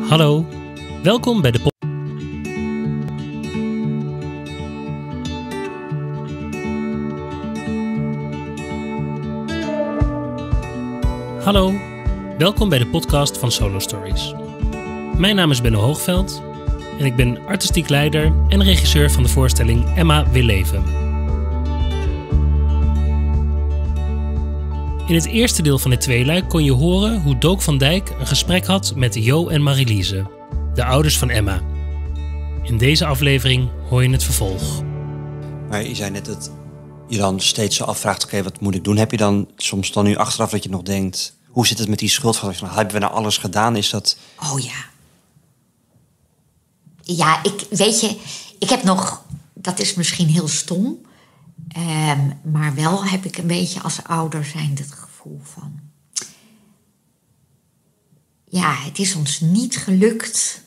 Hallo, welkom bij de Hallo, welkom bij de podcast van Solo Stories. Mijn naam is Benno Hoogveld en ik ben artistiek leider en regisseur van de voorstelling Emma wil leven. In het eerste deel van dit tweeluik kon je horen hoe Dook van Dijk een gesprek had met Jo en Marie-Lise, de ouders van Emma. In deze aflevering hoor je het vervolg. Maar je zei net dat je dan steeds zo afvraagt, oké, wat moet ik doen? Heb je dan soms nu achteraf dat je nog denkt, hoe zit het met die schuldvraag? Hebben we nou alles gedaan? Is dat... Oh ja. Ja, ik heb nog... Dat is misschien heel stom. Maar wel heb ik een beetje als ouder zijn het gevoel van... Ja, het is ons niet gelukt...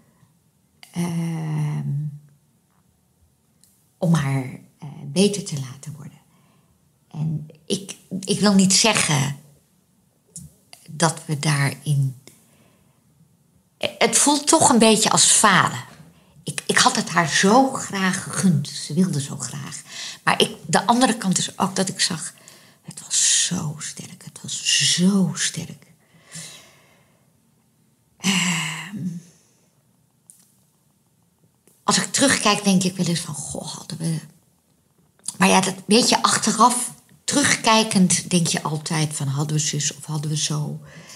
om haar beter te laten worden. En ik wil niet zeggen... dat we daarin... Het voelt toch een beetje als falen. Ik had het haar zo graag gegund. Ze wilde zo graag. Maar de andere kant is ook dat ik zag... Het was zo sterk. Het was zo sterk. Als ik terugkijk, denk ik wel eens van... Goh, hadden we... Maar ja, dat weet je, achteraf... Terugkijkend denk je altijd van... Hadden we zus of hadden we zo...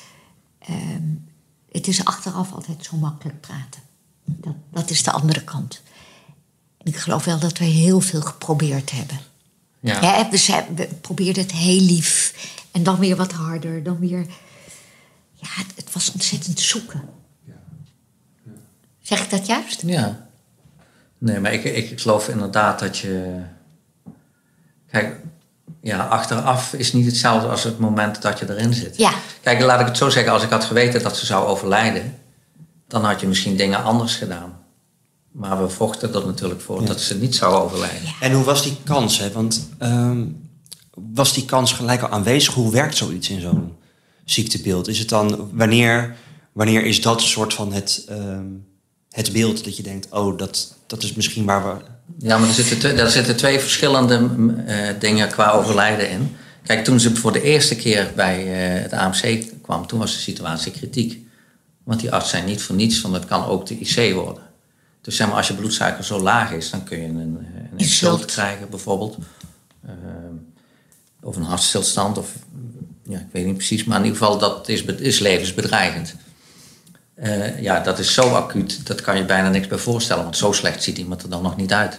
Het is achteraf altijd zo makkelijk praten. Dat is de andere kant. En ik geloof wel dat we heel veel geprobeerd hebben. Ja. We probeerden het heel lief. En dan weer wat harder. Dan weer... Ja, het was ontzettend zoeken. Ja. Ja. Zeg ik dat juist? Ja. Nee, maar ik geloof inderdaad dat je... Kijk, ja, achteraf is niet hetzelfde als het moment dat je erin zit. Ja. Kijk, laat ik het zo zeggen. Als ik had geweten dat ze zou overlijden... dan had je misschien dingen anders gedaan. Maar we vochten er natuurlijk voor dat ze niet zou overlijden. Ja. En hoe was die kans? Hè? Want was die kans gelijk al aanwezig? Hoe werkt zoiets in zo'n ziektebeeld? Is het dan, wanneer is dat een soort van het beeld dat je denkt... oh, dat is misschien waar we... Ja, maar er zitten twee verschillende dingen qua overlijden in. Kijk, toen ze voor de eerste keer bij het AMC kwam... toen was de situatie kritiek. Want die arts zei niet voor niets van het kan ook de IC worden. Dus zeg maar, als je bloedsuiker zo laag is... dan kun je een insult krijgen bijvoorbeeld. Of een hartstilstand. Of, ja, ik weet niet precies. Maar in ieder geval, dat is levensbedreigend. Ja, dat is zo acuut. Dat kan je bijna niks bij voorstellen. Want zo slecht ziet iemand er dan nog niet uit.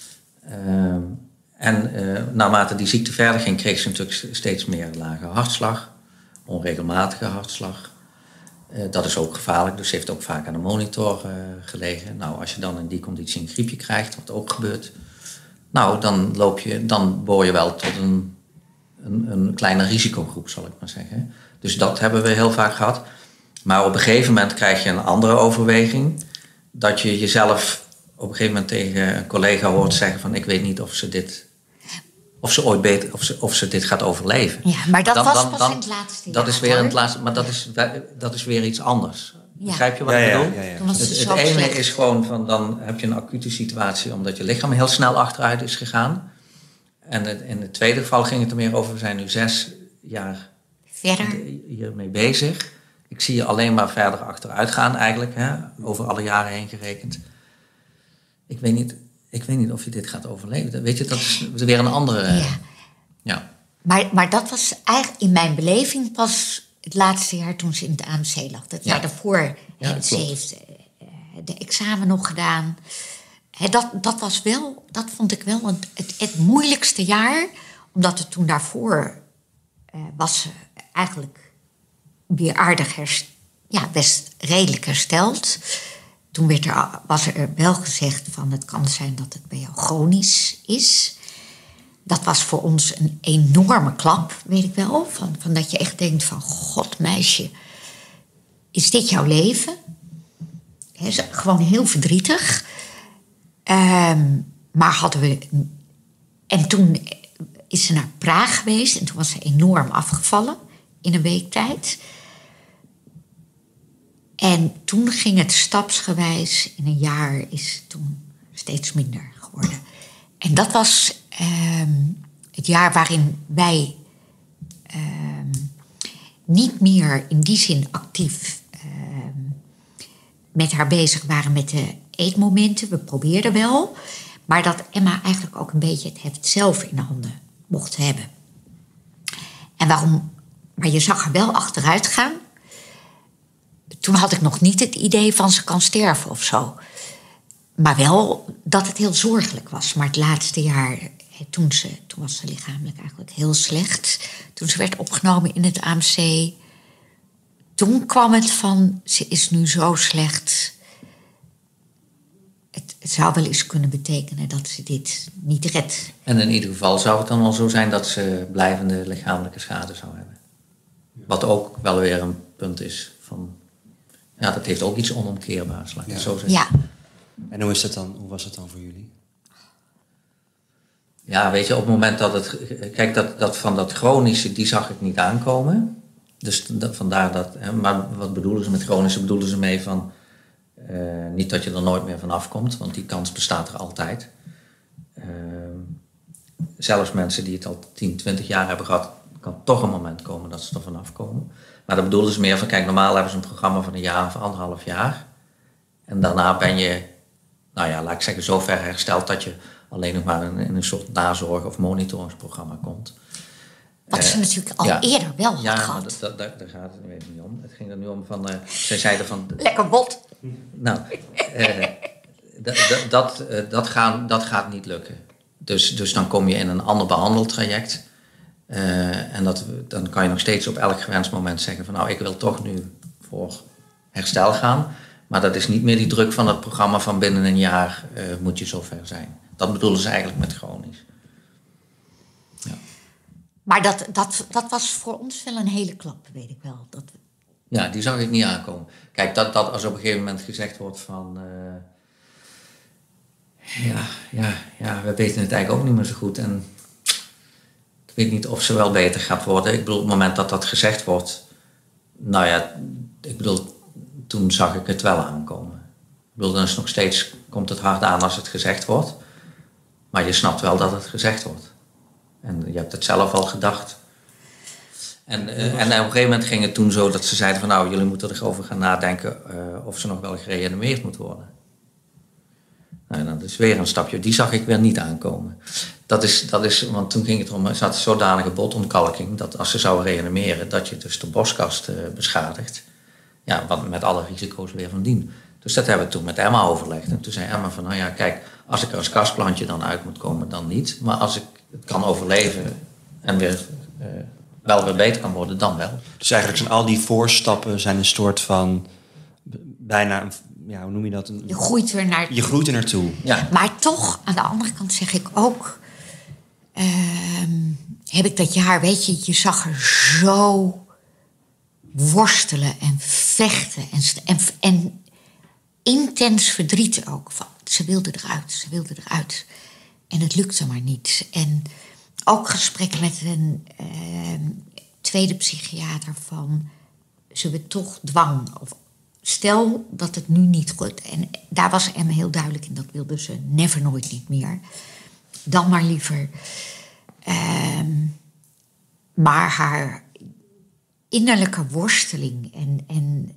Naarmate die ziekte verder ging... kreeg ze natuurlijk steeds meer lage hartslag. Onregelmatige hartslag. Dat is ook gevaarlijk, dus ze heeft ook vaak aan de monitor gelegen. Nou, als je dan in die conditie een griepje krijgt, wat ook gebeurt... nou, dan behoor je wel tot een kleine risicogroep, zal ik maar zeggen. Dus dat hebben we heel vaak gehad. Maar op een gegeven moment krijg je een andere overweging. Dat je jezelf op een gegeven moment tegen een collega hoort zeggen van... ik weet niet of ze dit... Of ze dit gaat overleven. Ja, maar dat was pas in het laatste jaar. Dat is weer in het laatste, maar dat is weer iets anders. Ja. Begrijp je wat ik bedoel? Ja. Het ene is gewoon van dan heb je een acute situatie... omdat je lichaam heel snel achteruit is gegaan. En in het tweede geval ging het er meer over... we zijn nu 6 jaar verder hiermee bezig. Ik zie je alleen maar verder achteruit gaan eigenlijk. Hè? Over alle jaren heen gerekend. Ik weet niet of je dit gaat overleven. Weet je, dat is weer een andere... Ja. Maar dat was eigenlijk in mijn beleving pas het laatste jaar toen ze in het AMC lag. Dat jaar daarvoor. Ze heeft de examen nog gedaan. Dat vond ik wel het moeilijkste jaar. Omdat het toen daarvoor was ze eigenlijk weer aardig best redelijk hersteld. Toen was er wel gezegd van het kan zijn dat het bij jou chronisch is. Dat was voor ons een enorme klap, weet ik wel. Van dat je echt denkt van god meisje, is dit jouw leven? Gewoon heel verdrietig. Maar hadden we... En toen is ze naar Praag geweest en toen was ze enorm afgevallen in een week tijd. En toen ging het stapsgewijs. In een jaar is toen steeds minder geworden. En dat was het jaar waarin wij niet meer in die zin actief met haar bezig waren met de eetmomenten. We probeerden wel. Maar dat Emma eigenlijk ook een beetje het heft zelf in de handen mocht hebben. En waarom? Maar je zag haar wel achteruit gaan. Toen had ik nog niet het idee van ze kan sterven of zo. Maar wel dat het heel zorgelijk was. Maar het laatste jaar, toen was ze lichamelijk eigenlijk heel slecht. Toen ze werd opgenomen in het AMC. Toen kwam het van, ze is nu zo slecht. Het zou wel eens kunnen betekenen dat ze dit niet redt. En in ieder geval zou het dan wel zo zijn dat ze blijvende lichamelijke schade zou hebben. Wat ook wel weer een punt is van... Ja, dat heeft ook iets onomkeerbaars, laat ik het zo zeggen. Ja. En hoe was het dan voor jullie? Ja, weet je, op het moment dat het... Kijk, dat van dat chronische, die zag ik niet aankomen. Dus vandaar dat... Maar wat bedoelen ze met chronische? Bedoelen ze mee van... niet dat je er nooit meer vanaf komt, want die kans bestaat er altijd. Zelfs mensen die het al 10, 20 jaar hebben gehad... kan toch een moment komen dat ze er vanaf komen. Maar dat bedoelen ze meer van... Kijk, normaal hebben ze een programma van een jaar of 1,5 jaar. En daarna ben je... Nou ja, laat ik zeggen, zo ver hersteld... dat je alleen nog maar in een soort nazorg- of monitoringsprogramma komt. Wat ze natuurlijk al eerder wel had gehad. Ja, daar gaat het even niet om. Het ging er nu om van... zij zeiden van... Lekker bot. Nou, dat gaat niet lukken. Dus dan kom je in een ander behandeltraject. En dan kan je nog steeds op elk gewenst moment zeggen van... nou, ik wil toch nu voor herstel gaan. Maar dat is niet meer die druk van het programma van binnen een jaar moet je zover zijn. Dat bedoelen ze eigenlijk met chronisch. Ja. Maar dat was voor ons wel een hele klap, weet ik wel. Ja, die zag ik niet aankomen. Kijk, dat als op een gegeven moment gezegd wordt van... we weten het eigenlijk ook niet meer zo goed. En ik weet niet of ze wel beter gaat worden. Ik bedoel, op het moment dat dat gezegd wordt... Nou ja, ik bedoel, toen zag ik het wel aankomen. Ik bedoel, dan is nog steeds... komt het hard aan als het gezegd wordt. Maar je snapt wel dat het gezegd wordt. En je hebt het zelf al gedacht... En op een gegeven moment ging het toen zo dat ze zeiden van... nou, jullie moeten erover gaan nadenken of ze nog wel gereanimeerd moet worden. Nou, dat is weer een stapje. Die zag ik weer niet aankomen. Dat is, want toen ging het om... ze had zodanige botontkalking dat als ze zou reanimeren... dat je dus de borstkast beschadigt. Ja, wat met alle risico's weer van dien. Dus dat hebben we toen met Emma overlegd. En toen zei Emma van, nou ja, kijk... als ik er als kastplantje dan uit moet komen, dan niet. Maar als ik het kan overleven en weer... wel weer beter kan worden, dan wel. Dus eigenlijk zijn al die voorstappen zijn een soort van... bijna, ja, hoe noem je dat? Je groeit er naartoe. Je groeit er naartoe. Ja. Maar toch, aan de andere kant zeg ik ook... heb ik dat jaar, weet je zag er zo worstelen en vechten... en intens verdriet ook. Van, ze wilde eruit. En het lukte maar niet. En... ook gesprekken met een tweede psychiater van... zullen we toch dwang? Of stel dat het nu niet goed... En daar was Emma heel duidelijk in. Dat wilde ze never, nooit niet meer. Dan maar liever. Maar haar innerlijke worsteling... en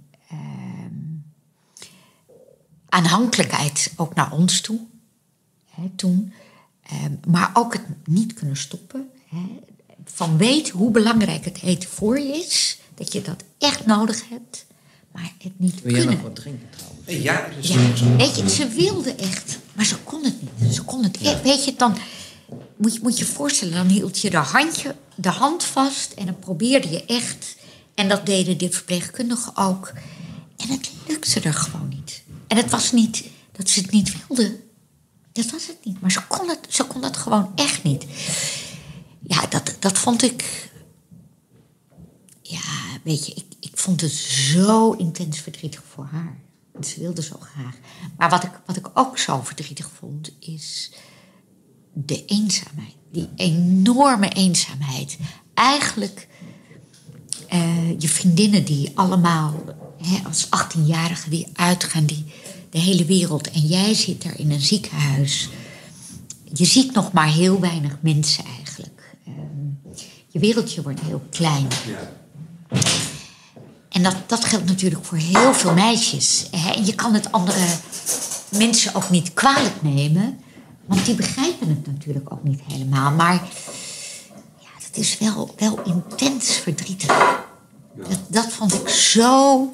aanhankelijkheid ook naar ons toe... toen... maar ook het niet kunnen stoppen. Van weet hoe belangrijk het eten voor je is. Dat je dat echt nodig hebt. Maar het niet Wil kunnen. jij nog wat drinken trouwens? Ja, Weet je, ze wilde echt. Maar ze kon het niet. Ze kon het echt. Weet je, dan moet je voorstellen. Dan hield je de hand vast. En dan probeerde je echt. En dat deden de verpleegkundigen ook. En het lukte er gewoon niet. En het was niet dat ze het niet wilde. Dat was het niet. Maar ze kon het gewoon echt niet. Ja, dat vond ik... Ja, weet je, ik vond het zo intens verdrietig voor haar. Want ze wilde zo graag. Maar wat ik ook zo verdrietig vond, is de eenzaamheid. Die enorme eenzaamheid. Eigenlijk je vriendinnen die allemaal als 18-jarige die uitgaan, die de hele wereld. En jij zit daar in een ziekenhuis. Je ziet nog maar heel weinig mensen eigenlijk. Je wereldje wordt heel klein. Ja. En dat geldt natuurlijk voor heel veel meisjes. En je kan het andere mensen ook niet kwalijk nemen. Want die begrijpen het natuurlijk ook niet helemaal. Maar ja, dat is wel intens verdrietig. Ja. Dat vond ik zo...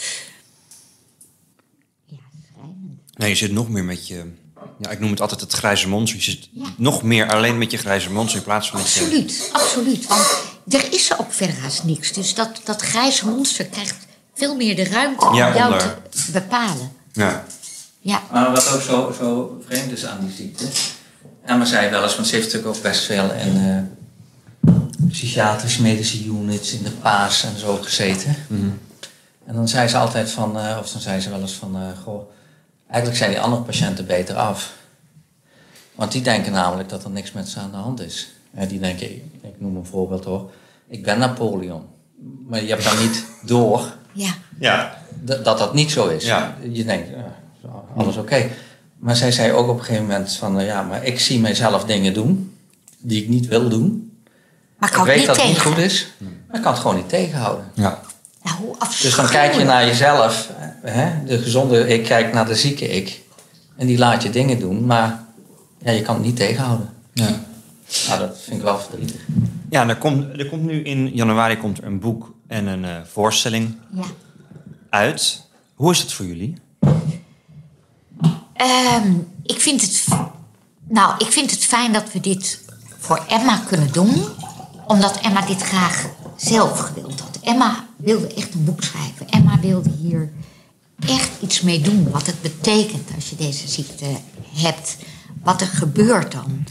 Ja, schrijnend. Nee, je zit nog meer met je... Ja, ik noem het altijd het grijze monster. Je zit nog meer alleen met je grijze monster in plaats van met je... Absoluut, absoluut. Want er is ook verder haast niks. Dus dat grijze monster krijgt veel meer de ruimte om jou te bepalen. Ja. Ja. Maar wat ook zo vreemd is aan die ziekte... Emma zei wel eens, want ze heeft natuurlijk ook best veel in psychiatrische medische units, in de PAS en zo gezeten. Mm-hmm. En dan zei ze altijd van, of dan zei ze wel eens van, goh, eigenlijk zijn die andere patiënten beter af. Want die denken namelijk dat er niks met ze aan de hand is. En die denken, ik noem een voorbeeld hoor, ik ben Napoleon. Maar je hebt dan niet door Ja. dat niet zo is. Ja. Je denkt, alles oké. Maar zij zei ook op een gegeven moment van... maar ik zie mijzelf dingen doen die ik niet wil doen. Maar Ik weet dat het niet goed is, maar ik kan het gewoon niet tegenhouden. Ja. Nou, hoe Dus dan kijk je naar jezelf. De gezonde ik kijkt naar de zieke ik. En die laat je dingen doen, maar je kan het niet tegenhouden. Ja. Nou, dat vind ik wel verdrietig. Ja, er komt nu in januari komt er een boek en een voorstelling uit. Hoe is het voor jullie? Ik vind het fijn dat we dit voor Emma kunnen doen. Omdat Emma dit graag zelf gewild had. Emma wilde echt een boek schrijven. Emma wilde hier echt iets mee doen. Wat het betekent als je deze ziekte hebt. Wat er gebeurt dan.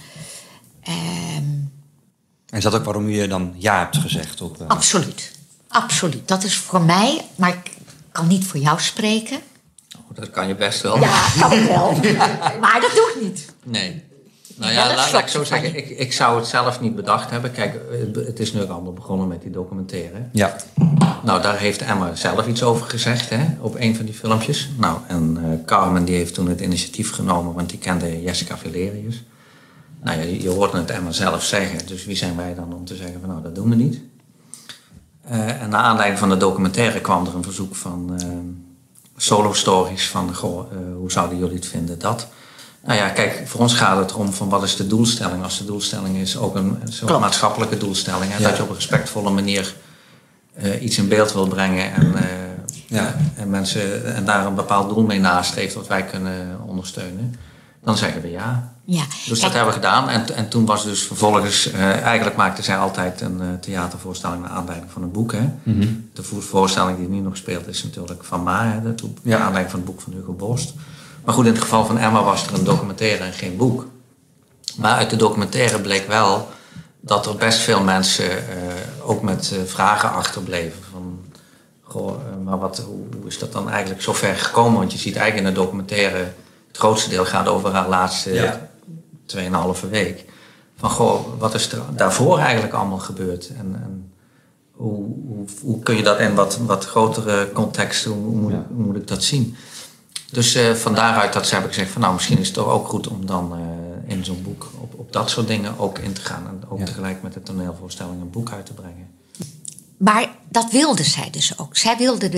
En is dat ook waarom je dan ja hebt gezegd? Absoluut. Absoluut. Dat is voor mij, maar ik kan niet voor jou spreken. Dat kan je best wel. Ja, kan ik wel. Maar dat doe ik niet. Nee. Nou Ja, ja, dat laat ik zo klopt van zeggen. Ik zou het zelf niet bedacht hebben. Kijk, het is nu ook allemaal begonnen met die documentaire. Ja. Nou, daar heeft Emma zelf iets over gezegd, op een van die filmpjes. Nou, en Carmen die heeft toen het initiatief genomen, want die kende Jessica Valerius. Nou ja, je hoort het Emma zelf zeggen, dus wie zijn wij dan om te zeggen van nou, dat doen we niet. En naar aanleiding van de documentaire kwam er een verzoek van solo stories van, hoe zouden jullie het vinden dat? Nou ja, kijk, voor ons gaat het erom van wat is de doelstelling. Als de doelstelling is ook een soort maatschappelijke doelstelling. En dat je op een respectvolle manier iets in beeld wil brengen. En mensen en daar een bepaald doel mee nastreeft wat wij kunnen ondersteunen. Dan zeggen we ja. Dus dat hebben we gedaan. En toen was dus vervolgens... eigenlijk maakte zij altijd een theatervoorstelling naar aanleiding van een boek. Hè? Mm-hmm. De voorstelling die nu nog speelt is natuurlijk van Ma. Naar aanleiding van het boek van Hugo Borst. Maar goed, in het geval van Emma was er een documentaire en geen boek. Maar uit de documentaire bleek wel dat er best veel mensen ook met vragen achterbleven. Van, maar hoe is dat dan eigenlijk zo ver gekomen? Want je ziet eigenlijk in de documentaire, het grootste deel gaat over haar laatste 2,5 week. Van wat is er daarvoor eigenlijk allemaal gebeurd? En hoe kun je dat in wat grotere context, hoe moet ik dat zien? Dus van daaruit dat ze hebben gezegd van nou misschien is het toch ook goed om dan in zo'n boek op dat soort dingen ook in te gaan. En ook tegelijk met de toneelvoorstelling een boek uit te brengen. Maar dat wilde zij dus ook. Zij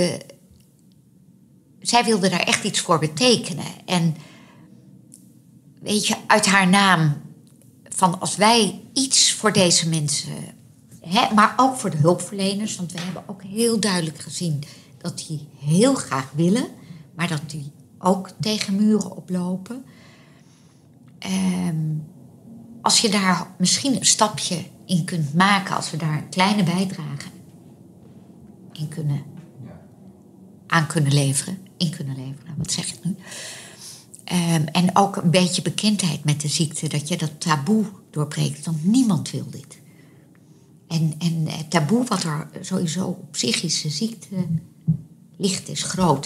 wilde daar echt iets voor betekenen. En weet je, uit haar naam van als wij iets voor deze mensen... maar ook voor de hulpverleners. Want we hebben ook heel duidelijk gezien dat die heel graag willen... maar dat die ook tegen muren oplopen. Als je daar misschien een stapje in kunt maken... als we daar een kleine bijdrage aan kunnen leveren... wat zeg ik nu? En ook een beetje bekendheid met de ziekte... dat je dat taboe doorbreekt, want niemand wil dit. En het taboe wat er sowieso op psychische ziekte ligt, is groot...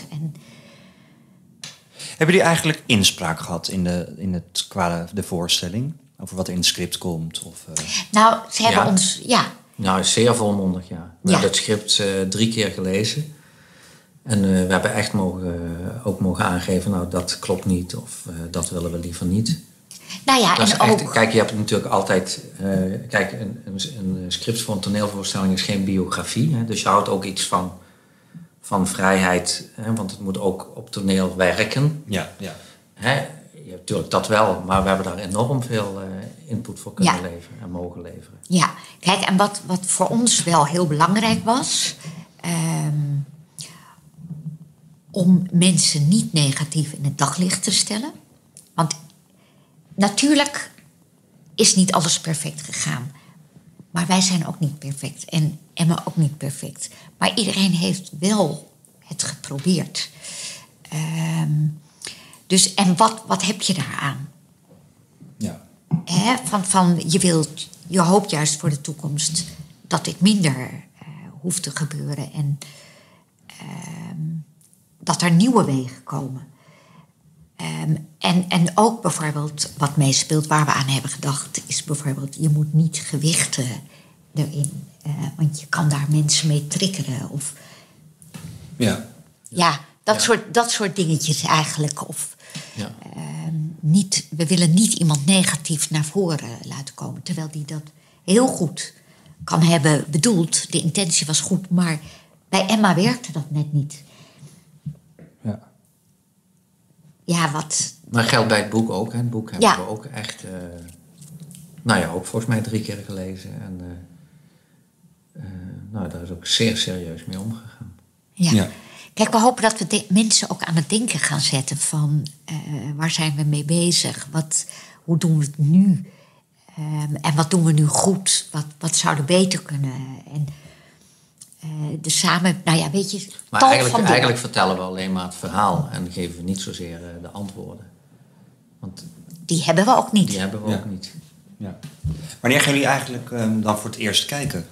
Hebben jullie eigenlijk inspraak gehad qua de voorstelling? Over wat er in het script komt? Nou, ze hebben ons... Nou, zeer volmondig, ja. We hebben het script 3 keer gelezen. En we hebben echt mogen aangeven, nou dat klopt niet of dat willen we liever niet. Nou ja, Dat en is echt, ook... kijk, je hebt natuurlijk altijd... een script voor een toneelvoorstelling is geen biografie. Hè? Dus je houdt ook iets van vrijheid. Hè? Want het moet ook op toneel werken. Ja. Hè? Je hebt natuurlijk dat wel. Maar we hebben daar enorm veel input voor kunnen leveren en mogen leveren. Ja, kijk, en wat voor ons wel heel belangrijk was... om mensen niet negatief in het daglicht te stellen. Want natuurlijk is niet alles perfect gegaan. Maar wij zijn ook niet perfect. En Emma ook niet perfect. Maar iedereen heeft wel het geprobeerd. Dus, en wat heb je daaraan? Ja. Je hoopt juist voor de toekomst dat dit minder hoeft te gebeuren. En dat er nieuwe wegen komen. En ook bijvoorbeeld wat meespeelt waar we aan hebben gedacht... is bijvoorbeeld, je moet niet gewichten erin. Want je kan daar mensen mee triggeren. Of, Ja. Dat soort dingetjes eigenlijk. Of, Ja. we willen niet iemand negatief naar voren laten komen. Terwijl die dat heel goed kan hebben bedoeld. De intentie was goed, maar bij Emma werkte dat net niet. Ja. Ja, wat... Maar geldt bij het boek ook. Hè? Het boek hebben we ook echt... ook volgens mij 3 keer gelezen. En daar is ook zeer serieus mee omgegaan. Ja. Kijk, we hopen dat we mensen ook aan het denken gaan zetten van... waar zijn we mee bezig? Hoe doen we het nu? En wat doen we nu goed? Wat zou er beter kunnen? En samen... Nou ja, weet je... Maar eigenlijk vertellen we alleen maar het verhaal... en geven we niet zozeer de antwoorden. Want die hebben we ook niet. Die hebben we ook niet. Ja. Wanneer gaan jullie eigenlijk dan voor het eerst kijken?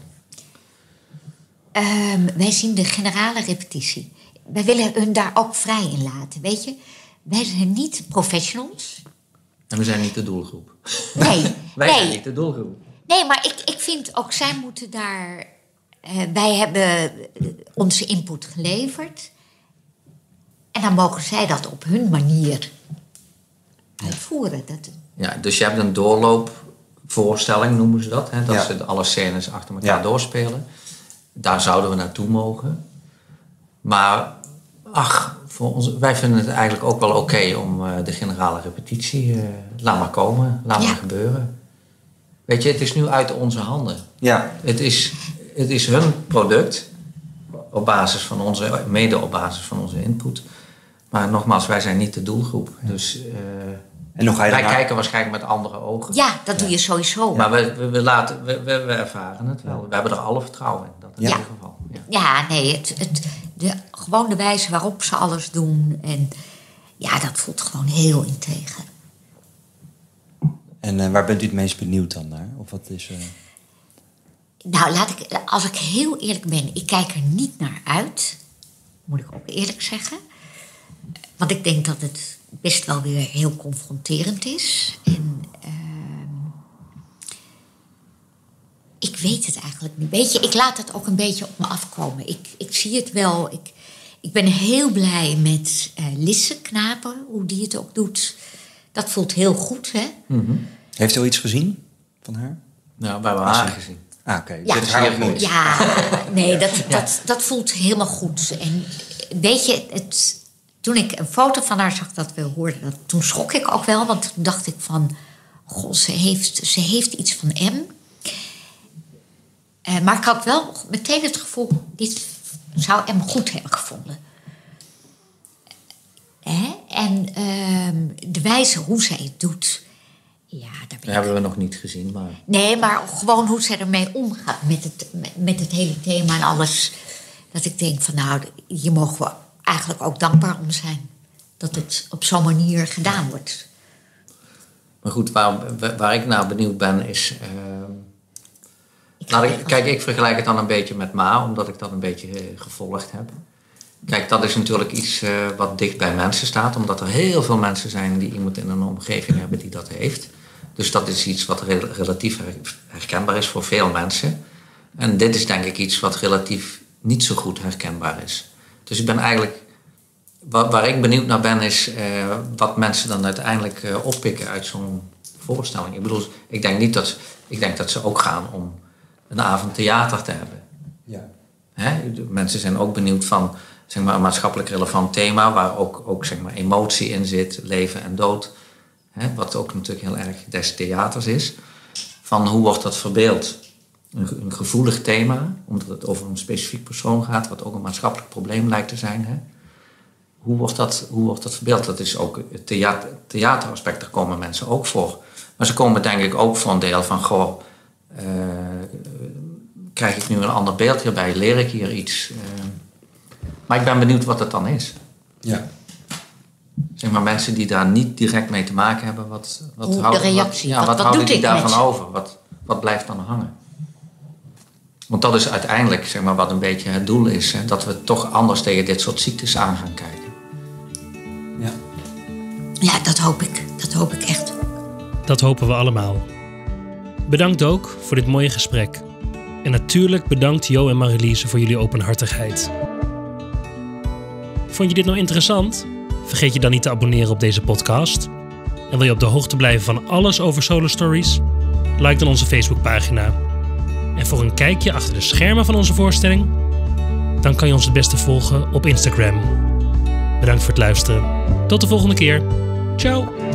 Wij zien de generale repetitie. Wij willen hun daar ook vrij in laten, weet je. Wij zijn niet professionals. En we zijn niet de doelgroep. Nee. Wij zijn niet de doelgroep. Nee, maar ik vind ook zij moeten daar... wij hebben onze input geleverd. En dan mogen zij dat op hun manier uitvoeren. Ja, dus je hebt een doorloopvoorstelling, noemen ze dat. Hè? Dat ze alle scènes achter elkaar doorspelen. Daar zouden we naartoe mogen. Maar wij vinden het eigenlijk ook wel oké om de generale repetitie... laat maar komen, laat maar gebeuren. Weet je, het is nu uit onze handen. Ja. Het is hun product, op basis van op basis van onze input. Maar nogmaals, wij zijn niet de doelgroep. Dus en wij kijken waarschijnlijk met andere ogen. Ja, dat doe je sowieso. Maar we ervaren het wel. We hebben er alle vertrouwen in. Dat in ieder geval. Ja, nee, gewoon de wijze waarop ze alles doen. En ja, dat voelt gewoon heel integer. En waar bent u het meest benieuwd dan naar? Of wat is... Nou, als ik heel eerlijk ben, ik kijk er niet naar uit. Moet ik ook eerlijk zeggen. Want ik denk dat het best wel weer heel confronterend is. En ik weet het eigenlijk niet. Weet je, ik laat het ook een beetje op me afkomen. Ik zie het wel. Ik ben heel blij met Lisse Knapen, hoe die het ook doet. Dat voelt heel goed, hè? Mm-hmm. Heeft u al iets gezien van haar? Nou, we hebben haar gezien. Ah, oké. Ja, Dit is haar goed. Ja, nee, dat voelt helemaal goed. En weet je, toen ik een foto van haar zag dat we hoorden... toen schrok ik ook wel, want toen dacht ik van... goh, ze heeft iets van M. Maar ik had wel meteen het gevoel... dit zou M goed hebben gevonden. En de wijze hoe zij het doet... Ja, dat hebben we nog niet gezien, maar... Nee, maar gewoon hoe zij ermee omgaat met het hele thema en alles. Dat ik denk van nou, hier mogen we eigenlijk ook dankbaar om zijn. Dat het op zo'n manier gedaan wordt. Maar goed, waar ik naar benieuwd ben is... ik vergelijk het dan een beetje met Ma, omdat ik dat een beetje gevolgd heb. Kijk, dat is natuurlijk iets wat dicht bij mensen staat. Omdat er heel veel mensen zijn die iemand in een omgeving hebben die dat heeft. Dus dat is iets wat relatief herkenbaar is voor veel mensen. En dit is denk ik iets wat relatief niet zo goed herkenbaar is. Dus ik ben eigenlijk... Waar ik benieuwd naar ben is wat mensen dan uiteindelijk oppikken uit zo'n voorstelling. Ik bedoel, ik denk dat ze ook gaan om een avond theater te hebben. Ja. Hè? Mensen zijn ook benieuwd van zeg maar, een maatschappelijk relevant thema... waar ook zeg maar, emotie in zit, leven en dood. Hè? Wat ook natuurlijk heel erg des theaters is. Van hoe wordt dat verbeeld? Een gevoelig thema, omdat het over een specifiek persoon gaat... wat ook een maatschappelijk probleem lijkt te zijn. Hè? Hoe wordt dat verbeeld? Dat is ook het theateraspect, daar komen mensen ook voor. Maar ze komen denk ik ook voor een deel van... goh, krijg ik nu een ander beeld hierbij? Leer ik hier iets? Maar ik ben benieuwd wat het dan is. Ja. Zeg maar mensen die daar niet direct mee te maken hebben... Wat de reactie. Wat houden die daarvan over? Wat blijft dan hangen? Want dat is uiteindelijk zeg maar, wat een beetje het doel is. Hè? Dat we toch anders tegen dit soort ziektes aan gaan kijken. Ja. Ja, dat hoop ik. Dat hoop ik echt. Dat hopen we allemaal. Bedankt ook voor dit mooie gesprek. En natuurlijk bedankt Jo en Mariliese voor jullie openhartigheid. Vond je dit nou interessant? Vergeet je dan niet te abonneren op deze podcast. En wil je op de hoogte blijven van alles over Solo Stories? Like dan onze Facebookpagina. En voor een kijkje achter de schermen van onze voorstelling? Dan kan je ons het beste volgen op Instagram. Bedankt voor het luisteren. Tot de volgende keer. Ciao!